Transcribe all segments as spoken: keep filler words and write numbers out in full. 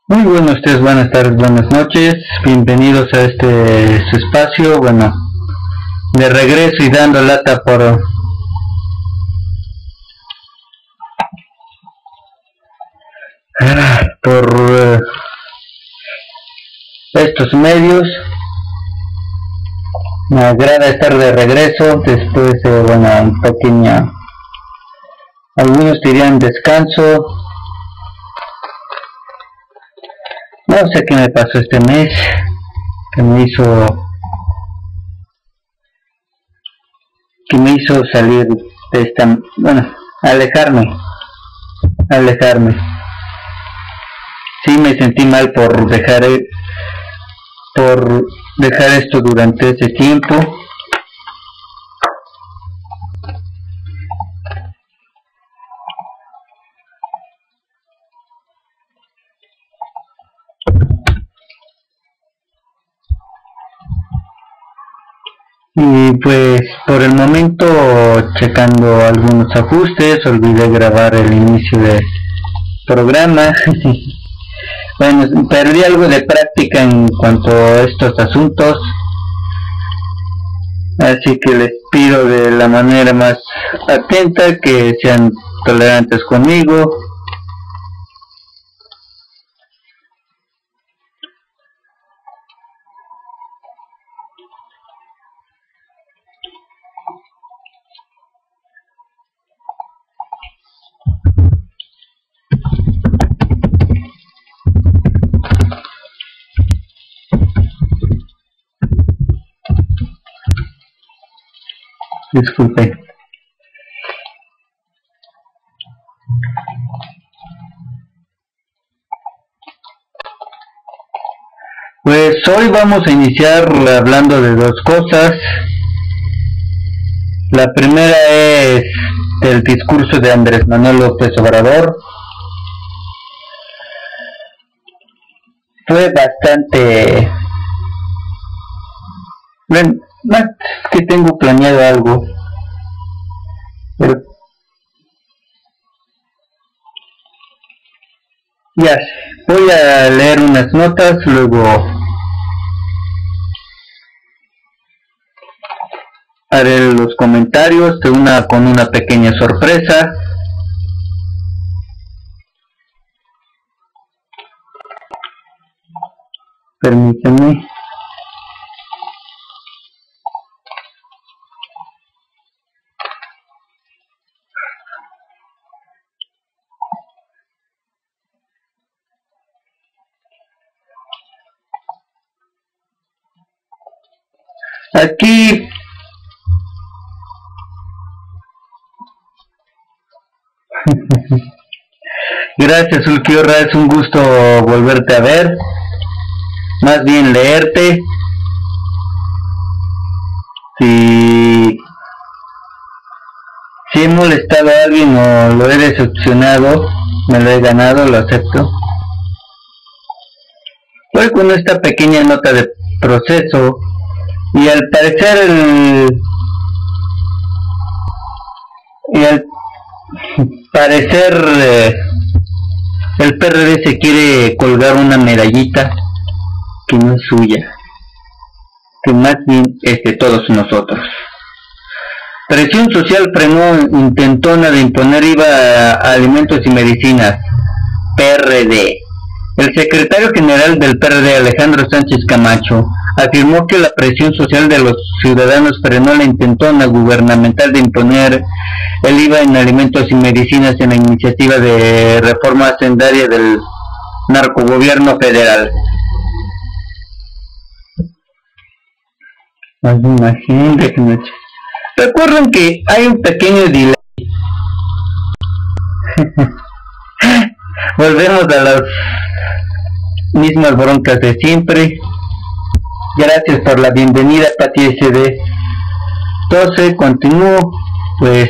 Muy buenos días, buenas tardes, buenas noches, bienvenidos a este su espacio, bueno, de regreso y dando lata por por uh, estos medios. Me agrada estar de regreso después de, bueno, un pequeña, algunos dirían descanso. No sé qué me pasó este mes, que me hizo que me hizo salir de esta, bueno, alejarme, alejarme. Sí, me sentí mal por dejar por dejar esto durante ese tiempo. Y pues por el momento, checando algunos ajustes, olvidé grabar el inicio del programa. Bueno, perdí algo de práctica en cuanto a estos asuntos, así que les pido de la manera más atenta que sean tolerantes conmigo. Disculpe. Pues hoy vamos a iniciar hablando de dos cosas. La primera es el discurso de Andrés Manuel López Obrador. Fue bastante... Bueno, más que tengo planeado algo, pero ya voy a leer unas notas, luego haré los comentarios de una con una pequeña sorpresa. Permítanme. Aquí gracias, Ulquiorra, es un gusto volverte a ver, más bien leerte. Si, si he molestado a alguien o lo he decepcionado, me lo he ganado, lo acepto. Voy con esta pequeña nota de proceso. Y al parecer el, y al parecer eh, el P R D se quiere colgar una medallita que no es suya, que más bien es de todos nosotros. Presión social frenó intentona de imponer I V A a alimentos y medicinas. P R D. El secretario general del P R D, Alejandro Sánchez Camacho, afirmó que la presión social de los ciudadanos frenó la intentona gubernamental de imponer el I V A en alimentos y medicinas en la iniciativa de reforma hacendaria del narcogobierno federal. Imagínate. Recuerden que hay un pequeño delay. Volvemos a las mismas broncas de siempre. Gracias por la bienvenida, Pati S D. Entonces, continúo. Pues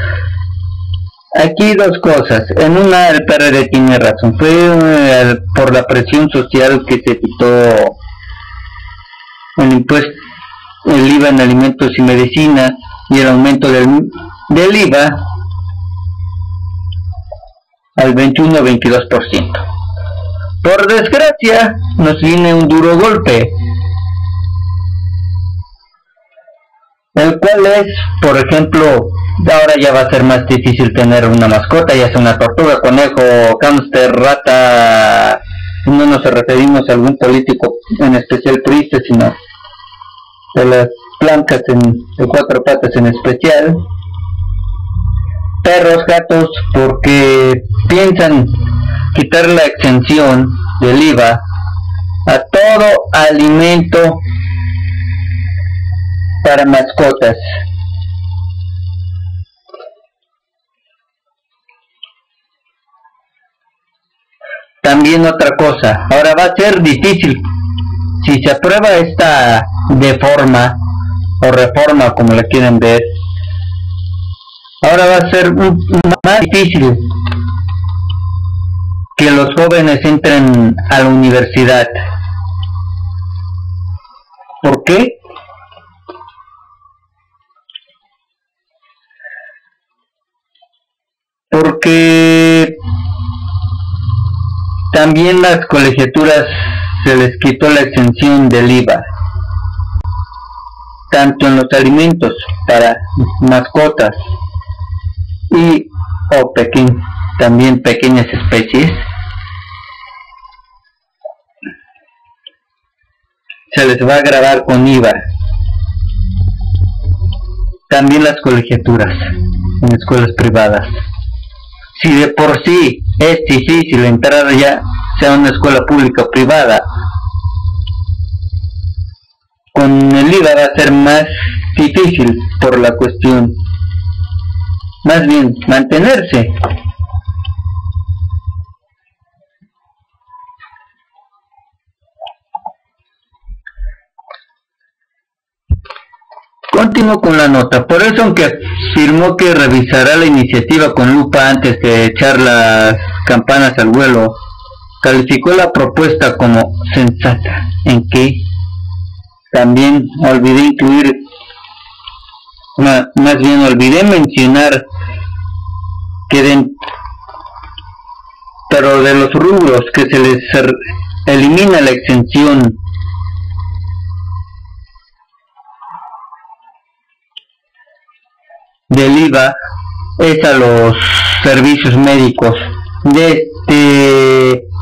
aquí dos cosas. En una, el P R D tiene razón. Fue eh, por la presión social que se quitó el impuesto, el I V A en alimentos y medicinas, y el aumento del, del I V A al veintiuno a veintidós por ciento. Por desgracia, nos viene un duro golpe, el cual es, por ejemplo, ahora ya va a ser más difícil tener una mascota, ya sea una tortuga, conejo, hámster, rata. No nos referimos a algún político en especial triste, sino de las blancas en, de cuatro patas en especial. Perros, gatos, porque piensan quitar la exención del I V A a todo alimento para mascotas. También otra cosa, ahora va a ser difícil, si se aprueba esta deforma o reforma, como la quieren ver, ahora va a ser un, más difícil que los jóvenes entren a la universidad. ¿Por qué? Porque también las colegiaturas se les quitó la exención del I V A, tanto en los alimentos para mascotas y o peque también pequeñas especies, se les va a grabar con I V A. También las colegiaturas en escuelas privadas. Si de por sí es difícil entrar ya sea una escuela pública o privada, con el I V A va a ser más difícil por la cuestión, más bien mantenerse. Continúo con la nota. Por eso, aunque afirmó que revisará la iniciativa con lupa antes de echar las campanas al vuelo, calificó la propuesta como sensata, en que también olvidé incluir, más, más bien olvidé mencionar que de, pero de los rubros que se les elimina la exención del I V A es a los servicios médicos, desde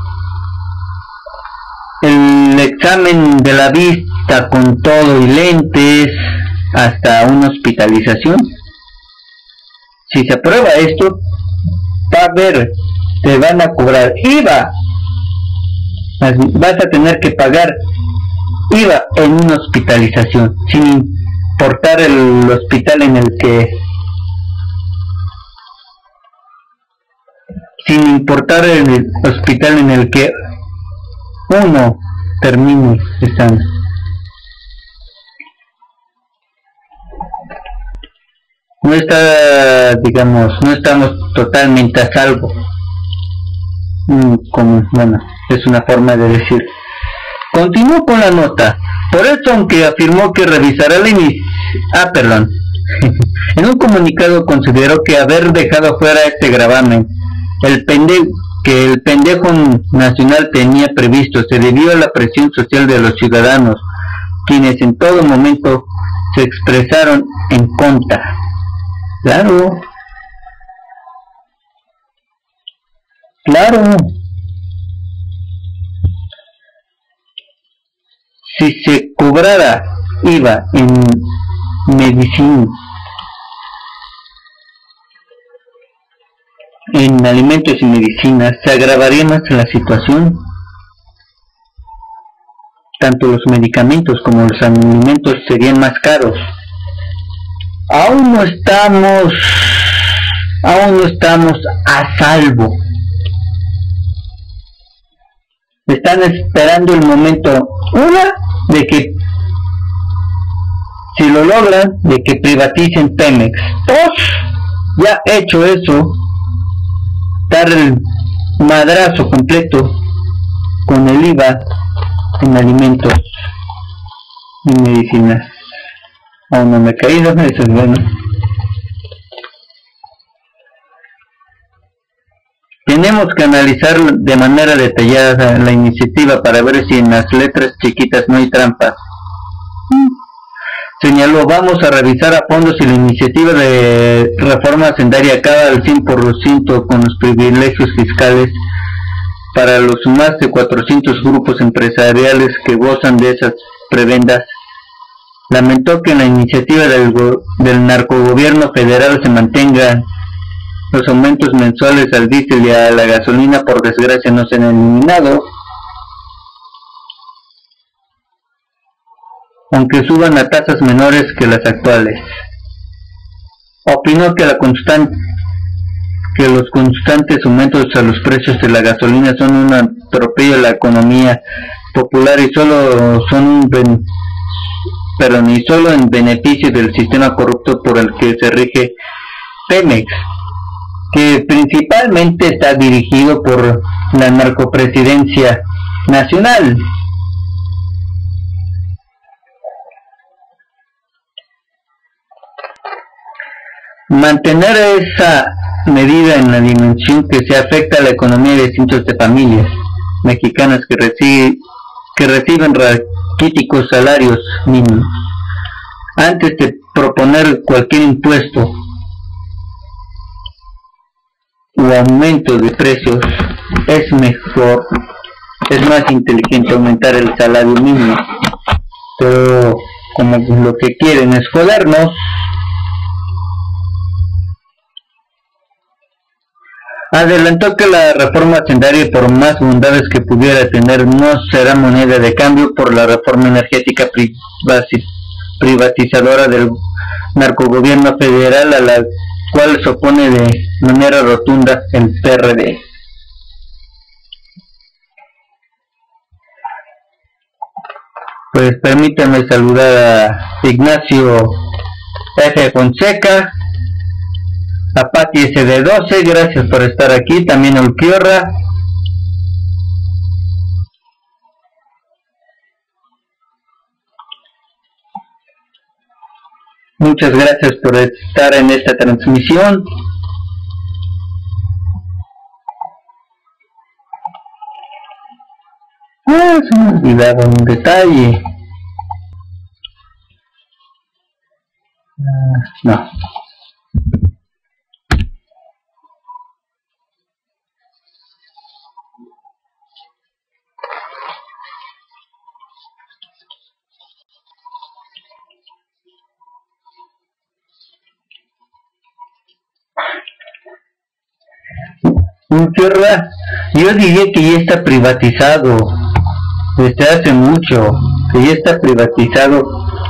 el examen de la vista con todo y lentes hasta una hospitalización. Si se aprueba esto, va a ver, te van a cobrar I V A, vas a tener que pagar I V A en una hospitalización, sin importar el hospital en el que sin importar el hospital en el que uno termine estando. No está, digamos, no estamos totalmente a salvo, como, bueno, es una forma de decir. Continúo con la nota. Por eso, aunque afirmó que revisará la inici... Ah, perdón. En un comunicado consideró que haber dejado fuera este gravamen el pendejo que el pendejo nacional tenía previsto se debió a la presión social de los ciudadanos, quienes en todo momento se expresaron en contra. Claro, claro. Si se cobrara I V A en medicina, en alimentos y medicinas, se agravaría más la situación. Tanto los medicamentos como los alimentos serían más caros. Aún no estamos, aún no estamos a salvo. Están esperando el momento, una, de que, si lo logran, de que privaticen Pemex. Dos, ya hecho eso, dar el madrazo completo con el I V A en alimentos y medicinas. Aún no me he caído, eso es bueno. tenemos que analizar de manera detallada la iniciativa para ver si en las letras chiquitas no hay trampa. Señaló, vamos a revisar a fondo si la iniciativa de reforma hacendaria acaba al cien por ciento con los privilegios fiscales para los más de cuatrocientos grupos empresariales que gozan de esas prebendas. Lamentó que en la iniciativa del, del narcogobierno federal se mantengan los aumentos mensuales al diésel y a la gasolina, por desgracia no se han eliminado, aunque suban a tasas menores que las actuales. Opinó que la constante que los constantes aumentos a los precios de la gasolina son un atropello a la economía popular y solo son un ben, pero ni solo en beneficio del sistema corrupto por el que se rige Pemex, que principalmente está dirigido por la narcopresidencia nacional. Mantener esa medida en la dimensión que se afecta a la economía de cientos de familias mexicanas que, recibe, que reciben raquíticos salarios mínimos. Antes de proponer cualquier impuesto o aumento de precios, es mejor, es más inteligente aumentar el salario mínimo. Pero como lo que quieren es jodernos. Adelantó que la reforma hacendaria, por más bondades que pudiera tener, no será moneda de cambio por la reforma energética privatizadora del narcogobierno federal, a la cual se opone de manera rotunda el P R D. Pues permítanme saludar a Ignacio F. Fonseca, a Pati S D doce, gracias por estar aquí, también a Ulquiorra. Muchas gracias por estar en esta transmisión. Ah, se me olvidaba un detalle. Uh, no. Ulquiorra, yo diría que ya está privatizado desde hace mucho, que ya está privatizado.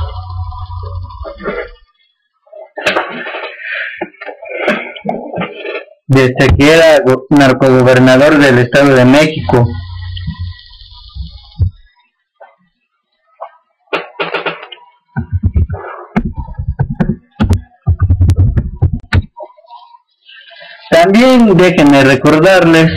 Desde que era narcogobernador del Estado de México. También déjenme recordarles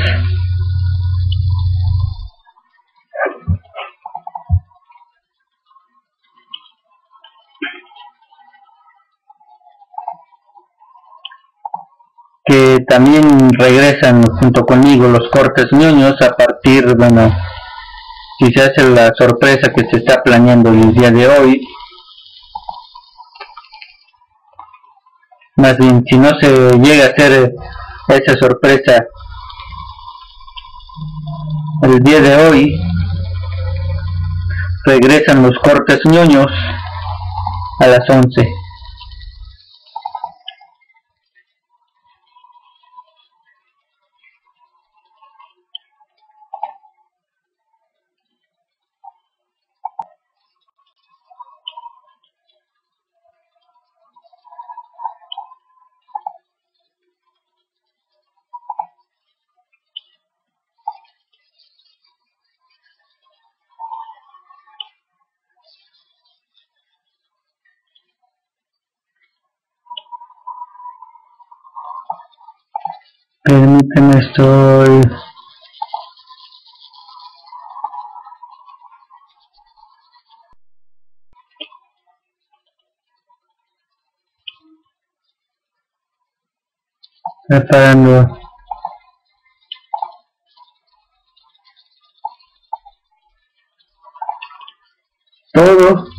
que también regresan junto conmigo los cortes ñoños a partir, bueno, si se hace la sorpresa que se está planeando el día de hoy, más bien si no se llega a hacer esa sorpresa el día de hoy, regresan los cortes ñoños a las once. Permíteme, estoy... preparando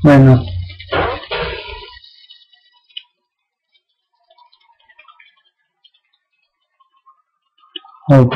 Bueno. Ok.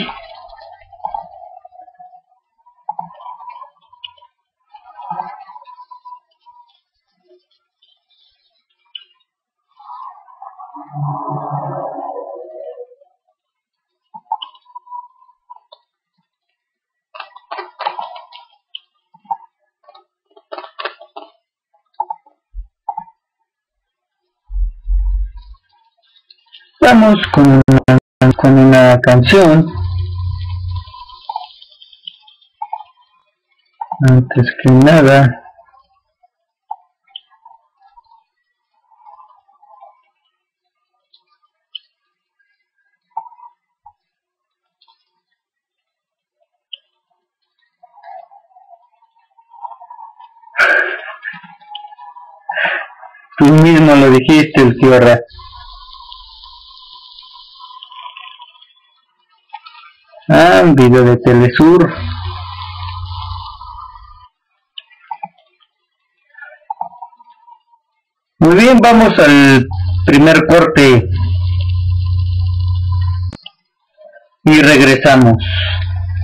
Vamos con una, con una canción. Antes que nada, tú mismo lo dijiste, el tierra. Ah, un video de Telesur. Muy bien, vamos al primer corte y regresamos.